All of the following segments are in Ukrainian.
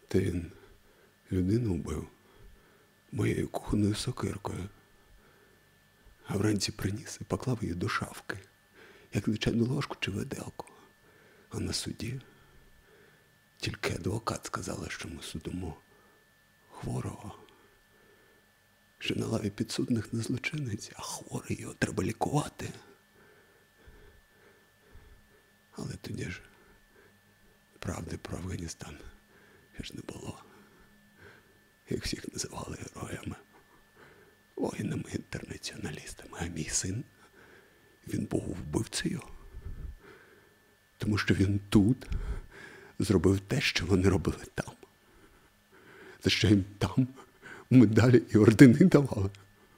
Та він людину вбив моєю кухонною сокиркою. А вранці приніс і поклав її до шафки, як звичайну ложку чи виделку. А на суді тільки адвокат сказала, що ми судимо хворого. Що на лаві підсудних не злочинець, а хворий, його треба лікувати. Але тоді ж правди про Афганістан ж не було. Їх всіх називали героями, воїнами-інтернаціоналістами. А мій син, він був вбивцею. Тому що він тут зробив те, що вони робили там. За що їм там медалі і ордени давали.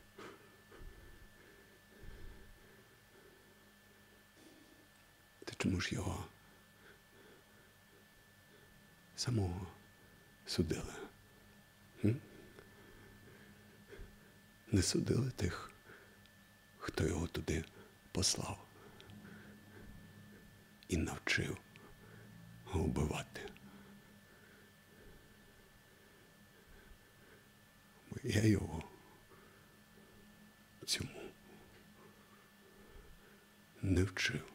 Та чому ж його самого судили? Не судили тих, хто його туди послав і навчив вбивати. Бо я його цьому не вчив.